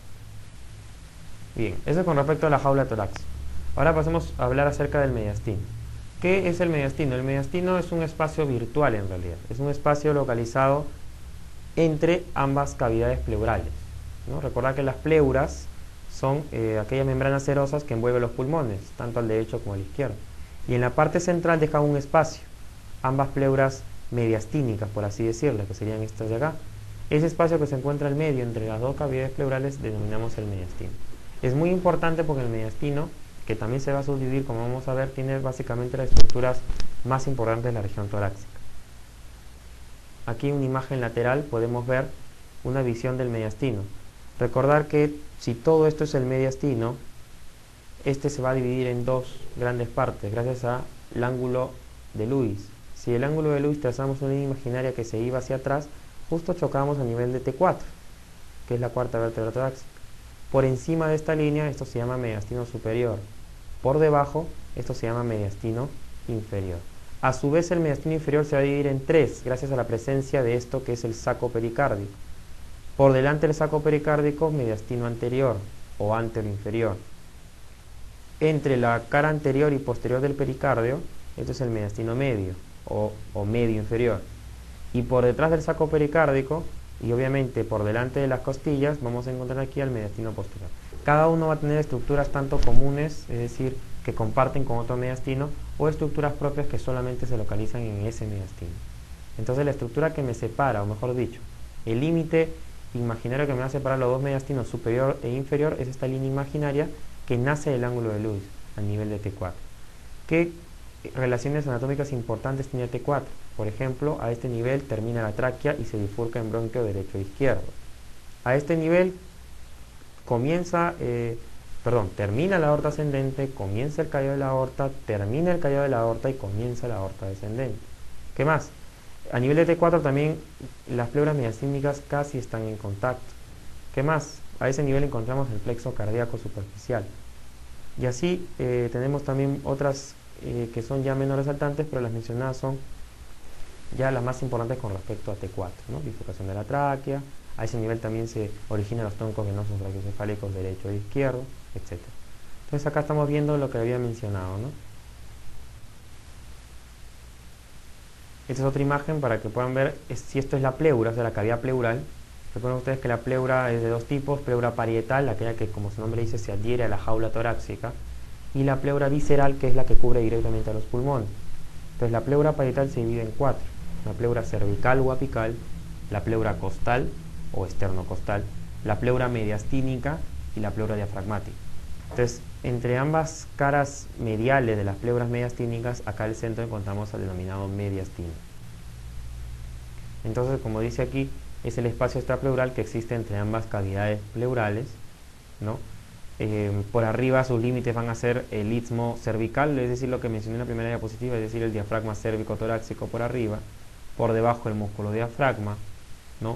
Bien, eso es con respecto a la jaula torácica. Ahora pasemos a hablar acerca del mediastino. ¿Qué es el mediastino? El mediastino es un espacio virtual en realidad, es un espacio localizado entre ambas cavidades pleurales, ¿no? Recordad que las pleuras son aquellas membranas serosas que envuelven los pulmones, tanto al derecho como al izquierdo. Y en la parte central dejan un espacio, ambas pleuras mediastínicas, por así decirlo, que serían estas de acá. Ese espacio que se encuentra al medio entre las dos cavidades pleurales denominamos el mediastino. Es muy importante porque el mediastino, que también se va a subdividir, como vamos a ver, tiene básicamente las estructuras más importantes de la región torácica. Aquí en una imagen lateral podemos ver una visión del mediastino. Recordar que si todo esto es el mediastino, este se va a dividir en dos grandes partes gracias al ángulo de Lewis. Si el ángulo de Lewis trazamos una línea imaginaria que se iba hacia atrás, justo chocamos a nivel de T4, que es la cuarta vértebra torácica. Por encima de esta línea, esto se llama mediastino superior. Por debajo, esto se llama mediastino inferior. A su vez, el mediastino inferior se va a dividir en tres, gracias a la presencia de esto que es el saco pericárdico. Por delante del saco pericárdico, mediastino anterior o anteroinferior. Entre la cara anterior y posterior del pericardio, esto es el mediastino medio o medio inferior. Y por detrás del saco pericárdico, y obviamente por delante de las costillas, vamos a encontrar aquí al mediastino posterior. Cada uno va a tener estructuras tanto comunes, es decir, que comparten con otro mediastino, o estructuras propias que solamente se localizan en ese mediastino. Entonces la estructura que me separa, o mejor dicho, el límite imaginario que me va a separar los dos mediastinos superior e inferior, es esta línea imaginaria que nace del ángulo de Lewis a nivel de T4. ¿Qué relaciones anatómicas importantes tiene T4? Por ejemplo, a este nivel termina la tráquea y se bifurca en bronquio derecho e izquierdo. A este nivel termina la aorta ascendente, comienza el callado de la aorta, termina el callado de la aorta y comienza la aorta descendente. ¿Qué más? A nivel de T4 también las pleuras mediastínicas casi están en contacto. ¿Qué más? A ese nivel encontramos el plexo cardíaco superficial. Y así tenemos también otras que son ya menos resaltantes, pero las mencionadas son ya las más importantes con respecto a T4, ¿no? Bifurcación de la tráquea. A ese nivel también se originan los troncos venosos brachiocefálicos derecho e izquierdo, etc. Entonces acá estamos viendo lo que había mencionado, ¿no? Esta es otra imagen para que puedan ver si esto es la pleura, o sea, la cavidad pleural. Recuerden ustedes que la pleura es de dos tipos: pleura parietal, aquella que, como su nombre dice, se adhiere a la jaula torácica, y la pleura visceral, que es la que cubre directamente a los pulmones. Entonces la pleura parietal se divide en cuatro: la pleura cervical o apical, la pleura costal o esternocostal, la pleura mediastínica y la pleura diafragmática. Entonces, entre ambas caras mediales de las pleuras mediastínicas, acá al centro encontramos al denominado mediastino. Entonces, como dice aquí, es el espacio extrapleural que existe entre ambas cavidades pleurales, ¿no? Por arriba sus límites van a ser el istmo cervical, es decir, lo que mencioné en la primera diapositiva, es decir, el diafragma cérvico-torácico por arriba, por debajo el músculo diafragma, ¿no?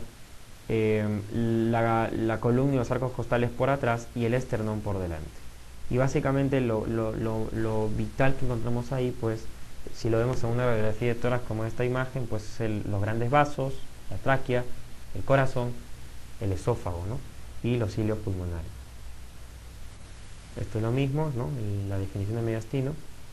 La columna y los arcos costales por atrás y el esternón por delante. Y básicamente lo vital que encontramos ahí, pues, si lo vemos en una radiografía de tórax como esta imagen, pues los grandes vasos, la tráquea, el corazón, el esófago, ¿no? Y los cilios pulmonares. Esto es lo mismo, ¿no? La definición de mediastino.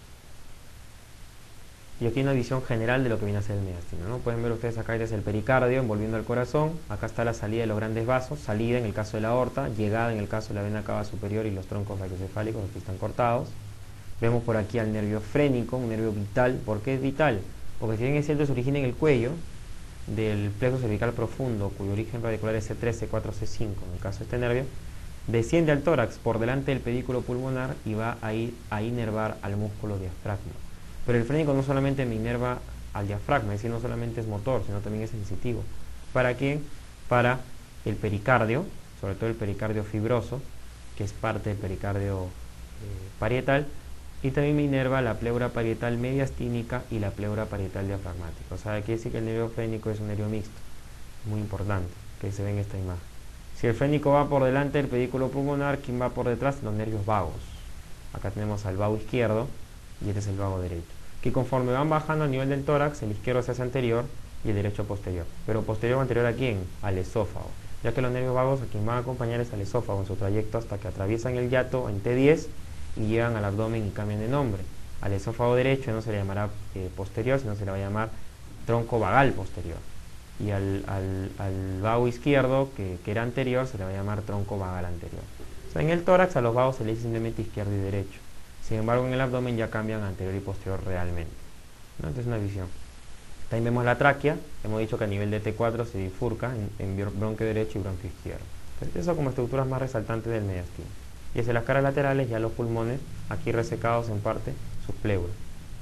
Y aquí una visión general de lo que viene a ser el mediastino, ¿no? Pueden ver ustedes acá, este es el pericardio envolviendo el corazón. Acá está la salida de los grandes vasos, salida en el caso de la aorta, llegada en el caso de la vena cava superior y los troncos brachiocefálicos que están cortados. Vemos por aquí al nervio frénico, un nervio vital. ¿Por qué es vital? Porque si bien es cierto se origina en el cuello, del plexo cervical profundo, cuyo origen radicular es C3, C4, C5, en el caso de este nervio, desciende al tórax por delante del pedículo pulmonar y va a ir a inervar al músculo diafragma. Pero el frénico no solamente me inerva al diafragma, es decir, no solamente es motor, sino también es sensitivo. ¿Para quién? Para el pericardio, sobre todo el pericardio fibroso, que es parte del pericardio parietal, y también me inerva la pleura parietal mediastínica y la pleura parietal diafragmática. O sea, quiere decir que el nervio frénico es un nervio mixto, muy importante, que se ve en esta imagen. Si el frénico va por delante del pedículo pulmonar, ¿quién va por detrás? Los nervios vagos. Acá tenemos al vago izquierdo y este es el vago derecho, que conforme van bajando a nivel del tórax, el izquierdo se hace anterior y el derecho posterior. Pero posterior o anterior ¿a quién? Al esófago, ya que los nervios vagos a quien van a acompañar es al esófago en su trayecto hasta que atraviesan el hiato en T10 y llegan al abdomen y cambian de nombre. Al esófago derecho no se le llamará posterior, sino se le va a llamar tronco vagal posterior. Y al vago izquierdo, que era anterior, se le va a llamar tronco vagal anterior. O sea, en el tórax a los vagos se le dice simplemente izquierdo y derecho. Sin embargo, en el abdomen ya cambian anterior y posterior realmente, ¿no? Entonces, una visión. También vemos la tráquea. Hemos dicho que a nivel de T4 se bifurca en bronquio derecho y bronquio izquierdo. Entonces, eso como estructuras más resaltantes del mediastino. Y hacia las caras laterales ya los pulmones, aquí resecados en parte, sus pleuras.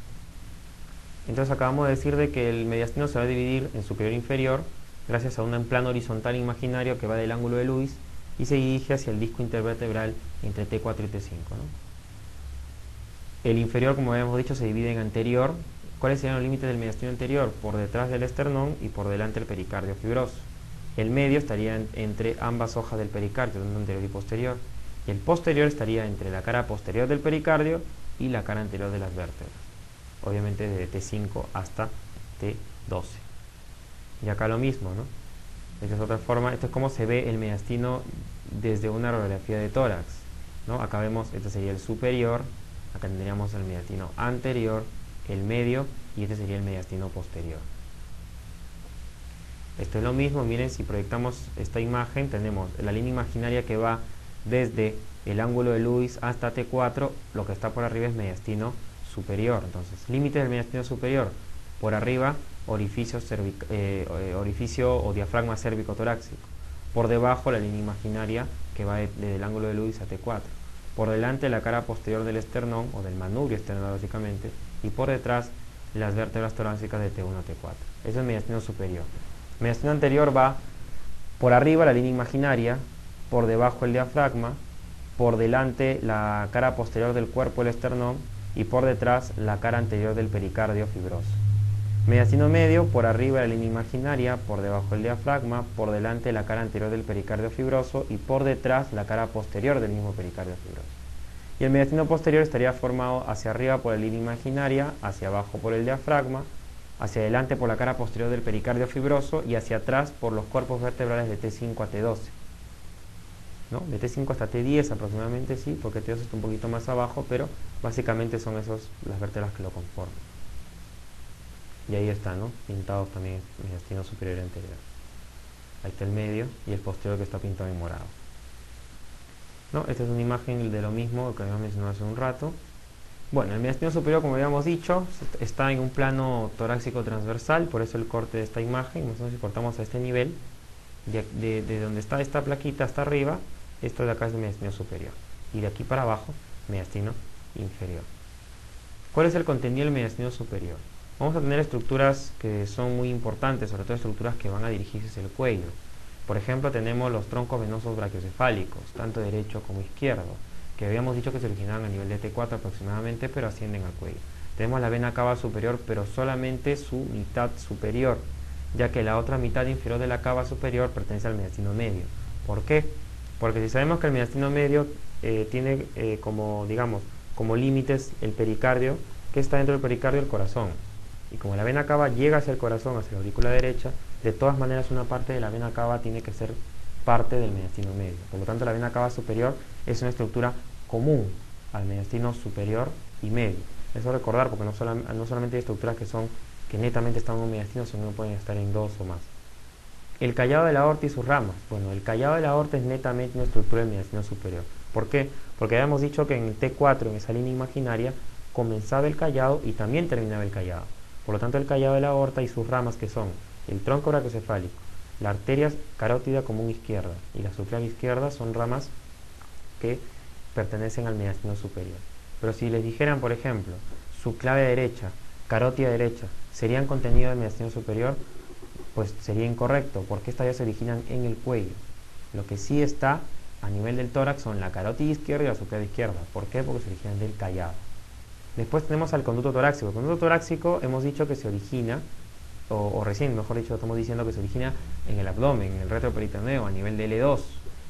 Entonces acabamos de decir de que el mediastino se va a dividir en superior e inferior gracias a un plano horizontal imaginario que va del ángulo de Lewis y se dirige hacia el disco intervertebral entre T4 y T5, ¿no? El inferior, como habíamos dicho, se divide en anterior. ¿Cuáles serían los límites del mediastino anterior? Por detrás del esternón y por delante del pericardio fibroso. El medio estaría entre ambas hojas del pericardio, tanto anterior y posterior. Y el posterior estaría entre la cara posterior del pericardio y la cara anterior de las vértebras. Obviamente de T5 hasta T12. Y acá lo mismo, ¿no? Esta es otra forma. Esto es como se ve el mediastino desde una radiografía de tórax, ¿no? Acá vemos, este sería el superior. Acá tendríamos el mediastino anterior, el medio, y este sería el mediastino posterior. Esto es lo mismo. Miren, si proyectamos esta imagen, tenemos la línea imaginaria que va desde el ángulo de Lewis hasta T4. Lo que está por arriba es mediastino superior. Entonces, límites del mediastino superior: por arriba, orificio o diafragma cérvico-torácico. Por debajo, la línea imaginaria que va desde el ángulo de Lewis a T4. Por delante, la cara posterior del esternón o del manubrio esternal básicamente, y por detrás las vértebras torácicas de T1 a T4. Eso es el mediastino superior. El mediastino anterior va por arriba, la línea imaginaria, por debajo el diafragma, por delante la cara posterior del cuerpo, el esternón, y por detrás la cara anterior del pericardio fibroso. Mediastino medio: por arriba la línea imaginaria, por debajo el diafragma, por delante la cara anterior del pericardio fibroso y por detrás la cara posterior del mismo pericardio fibroso. Y el mediastino posterior estaría formado hacia arriba por la línea imaginaria, hacia abajo por el diafragma, hacia adelante por la cara posterior del pericardio fibroso y hacia atrás por los cuerpos vertebrales de T5 a T12, ¿no? De T5 hasta T10 aproximadamente, sí, porque T12 está un poquito más abajo, pero básicamente son las vértebras que lo conforman. Y ahí está, ¿no? Pintados también el mediastino superior y anterior. Ahí está el medio y el posterior que está pintado en morado, ¿no? Esta es una imagen de lo mismo que habíamos mencionado hace un rato. Bueno, el mediastino superior, como habíamos dicho, está en un plano torácico transversal, por eso el corte de esta imagen. Nosotros si cortamos a este nivel, de donde está esta plaquita hasta arriba, esto de acá es el mediastino superior. Y de aquí para abajo, mediastino inferior. ¿Cuál es el contenido del mediastino superior? Vamos a tener estructuras que son muy importantes, sobre todo estructuras que van a dirigirse hacia el cuello. Por ejemplo, tenemos los troncos venosos brachiocefálicos, tanto derecho como izquierdo, que habíamos dicho que se originaban a nivel de T4 aproximadamente, pero ascienden al cuello. Tenemos la vena cava superior, pero solamente su mitad superior, ya que la otra mitad inferior de la cava superior pertenece al mediastino medio. ¿Por qué? Porque si sabemos que el mediastino medio tiene como límites el pericardio, que está dentro del pericardio, el corazón. Y como la vena cava llega hacia el corazón, hacia la aurícula derecha, de todas maneras una parte de la vena cava tiene que ser parte del mediastino medio. Por lo tanto, la vena cava superior es una estructura común al mediastino superior y medio. Eso recordar, porque no solamente hay estructuras que netamente están en un mediastino, sino que pueden estar en dos o más. El callado de la aorta y sus ramas. Bueno, el callado de la aorta es netamente una estructura del mediastino superior. ¿Por qué? Porque habíamos dicho que en el T4, en esa línea imaginaria, comenzaba el callado y también terminaba el callado. Por lo tanto, el callado de la aorta y sus ramas, que son el tronco brachiocefálico, la arteria carótida común izquierda y la subclavia izquierda son ramas que pertenecen al mediastino superior. Pero si les dijeran, por ejemplo, subclavia derecha, carótida derecha, ¿serían contenido del mediastino superior? Pues sería incorrecto, porque estas ya se originan en el cuello. Lo que sí está a nivel del tórax son la carótida izquierda y la subclavia izquierda. ¿Por qué? Porque se originan del callado. Después tenemos al conducto torácico. El conducto torácico hemos dicho que se origina, o recién, mejor dicho, estamos diciendo que se origina en el abdomen, en el retroperitoneo, a nivel de L2.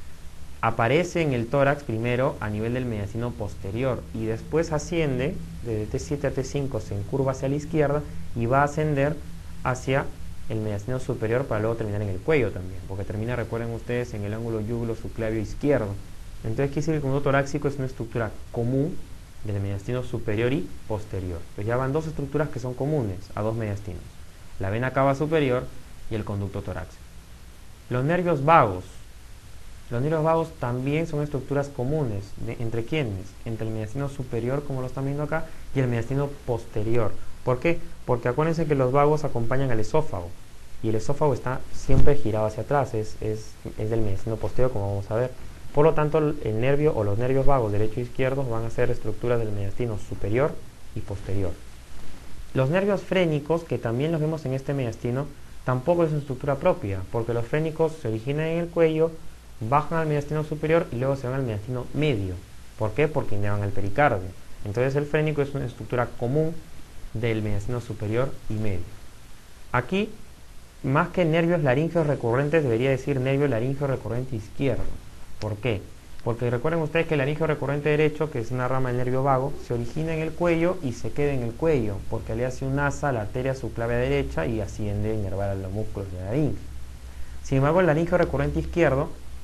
Aparece en el tórax primero a nivel del mediastino posterior y después asciende, de T7 a T5 se encurva hacia la izquierda y va a ascender hacia el mediastino superior para luego terminar en el cuello también, porque termina, recuerden ustedes, en el ángulo yuglo subclavio izquierdo. Entonces, quiere decir que el conducto torácico es una estructura común del mediastino superior y posterior. Pues ya van dos estructuras que son comunes a dos mediastinos: la vena cava superior y el conducto torácico. Los nervios vagos. Los nervios vagos también son estructuras comunes. ¿Entre quiénes? Entre el mediastino superior, como lo están viendo acá, y el mediastino posterior. ¿Por qué? Porque acuérdense que los vagos acompañan al esófago y el esófago está siempre girado hacia atrás, es del mediastino posterior, como vamos a ver. Por lo tanto, el nervio o los nervios vagos derecho e izquierdo van a ser estructuras del mediastino superior y posterior. Los nervios frénicos, que también los vemos en este mediastino, tampoco es una estructura propia, porque los frénicos se originan en el cuello, bajan al mediastino superior y luego se van al mediastino medio. ¿Por qué? Porque inervan al pericardio. Entonces el frénico es una estructura común del mediastino superior y medio. Aquí, más que nervios laringeos recurrentes, debería decir nervio laringeo recurrente izquierdo. ¿Por qué? Porque recuerden ustedes que el laringeo recurrente derecho, que es una rama del nervio vago, se origina en el cuello y se queda en el cuello, porque le hace un asa a la arteria subclavia derecha y asciende a inervar a los músculos de la laringe. Sin embargo, el laringeo recurrente izquierdo,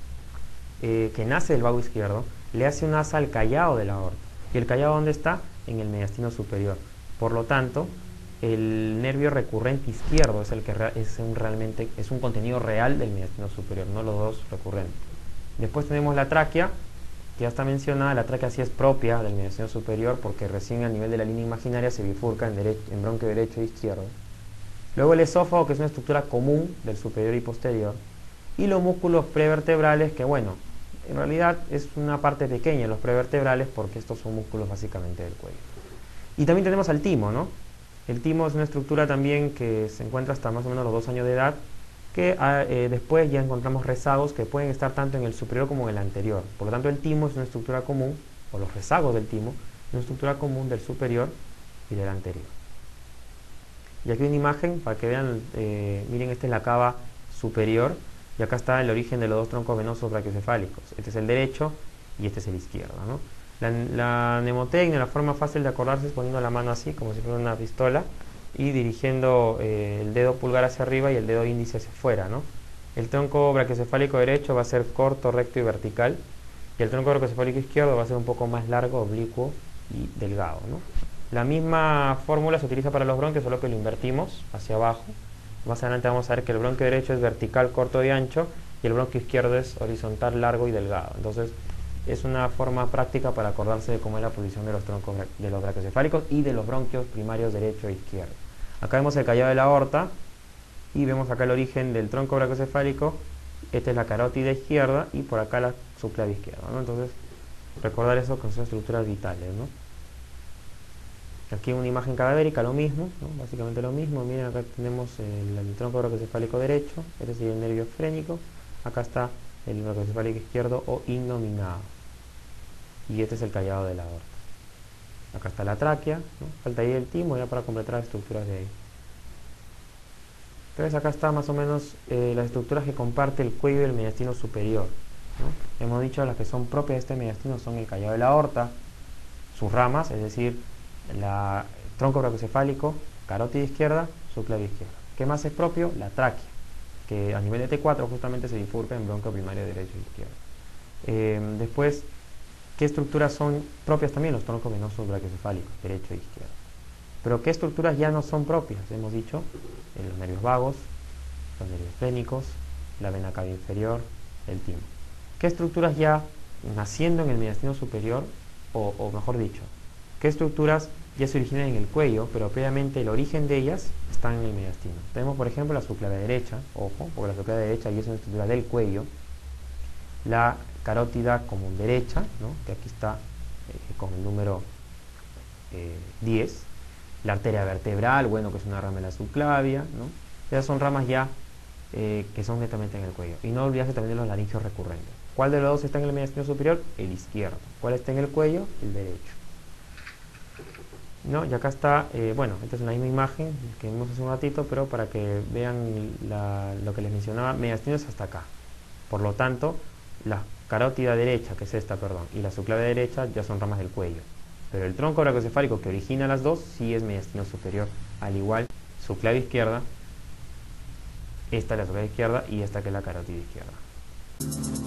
que nace del vago izquierdo, le hace un asa al callado de la aorta. ¿Y el callado dónde está? En el mediastino superior. Por lo tanto, el nervio recurrente izquierdo es el que realmente es un contenido real del mediastino superior, no los dos recurrentes. Después tenemos la tráquea, que ya está mencionada. La tráquea sí es propia del mediastino superior porque recién a nivel de la línea imaginaria se bifurca en bronquio derecho e izquierdo. Luego el esófago, que es una estructura común del superior y posterior. Y los músculos prevertebrales, que bueno, en realidad es una parte pequeña de los prevertebrales porque estos son músculos básicamente del cuello. Y también tenemos al timo, ¿no? El timo es una estructura también que se encuentra hasta más o menos los 2 años de edad, que después ya encontramos rezagos que pueden estar tanto en el superior como en el anterior. Por lo tanto, el timo es una estructura común, o los rezagos del timo, es una estructura común del superior y del anterior. Y aquí hay una imagen para que vean, miren, esta es la cava superior, y acá está el origen de los dos troncos venosos brachiocefálicos. Este es el derecho y este es el izquierdo, ¿no? La mnemotecnia, la forma fácil de acordarse es poniendo la mano así, como si fuera una pistola, y dirigiendo el dedo pulgar hacia arriba y el dedo índice hacia afuera, ¿no? El tronco brachiocefálico derecho va a ser corto, recto y vertical, y el tronco brachiocefálico izquierdo va a ser un poco más largo, oblicuo y delgado, ¿no? La misma fórmula se utiliza para los bronquios, solo que lo invertimos hacia abajo. Más adelante vamos a ver que el bronquio derecho es vertical, corto y ancho, y el bronquio izquierdo es horizontal, largo y delgado. Entonces, es una forma práctica para acordarse de cómo es la posición de los troncos de los brachiocefálicos y de los bronquios primarios derecho e izquierdo. Acá vemos el callado de la aorta y vemos acá el origen del tronco brachiocefálico. Esta es la carótida izquierda y por acá la subclavia izquierda, ¿no? Entonces, recordar eso que son estructuras vitales, ¿no? Aquí una imagen cadavérica, lo mismo, ¿no? Básicamente lo mismo. Miren, acá tenemos el tronco brachiocefálico derecho, este sería el nervio frénico. Acá está el brachiocefálico izquierdo o innominado. Y este es el callado de la aorta. Acá está la tráquea, ¿no? Falta ahí el timo ya para completar las estructuras de ahí. Entonces acá está más o menos las estructuras que comparte el cuello y el mediastino superior, ¿no? Hemos dicho las que son propias de este mediastino son el callado de la aorta, sus ramas, es decir, el tronco brachiocefálico, carótida izquierda, subclavia izquierda. ¿Qué más es propio? La tráquea, que a nivel de T4 justamente se bifurca en bronquio primario derecho e izquierdo. Después, ¿qué estructuras son propias también? Los troncos venosos brachiocefálicos, derecho e izquierdo. Pero ¿qué estructuras ya no son propias? Hemos dicho los nervios vagos, los nervios frénicos, la vena cava inferior, el timo. ¿Qué estructuras ya naciendo en el mediastino superior, o mejor dicho, qué estructuras ya se originan en el cuello, pero previamente el origen de ellas están en el mediastino. Tenemos, por ejemplo, la subclavia derecha, ojo, porque la subclavia derecha y es una estructura del cuello, la carótida común derecha, ¿no? Que aquí está con el número 10, la arteria vertebral, bueno, que es una rama de la subclavia, ¿no? Esas son ramas ya que son netamente en el cuello. Y no olvidarse también de los laringeos recurrentes. ¿Cuál de los dos está en el mediastino superior? El izquierdo. ¿Cuál está en el cuello? El derecho. ¿No? Y acá está, bueno, esta es la misma imagen que vimos hace un ratito, pero para que vean lo que les mencionaba, mediastino es hasta acá. Por lo tanto, la carótida derecha, que es esta, perdón, y la subclavia derecha ya son ramas del cuello. Pero el tronco brachiocefálico que origina las dos sí es mediastino superior, al igual subclavia izquierda, esta es la subclavia izquierda y esta que es la carótida izquierda.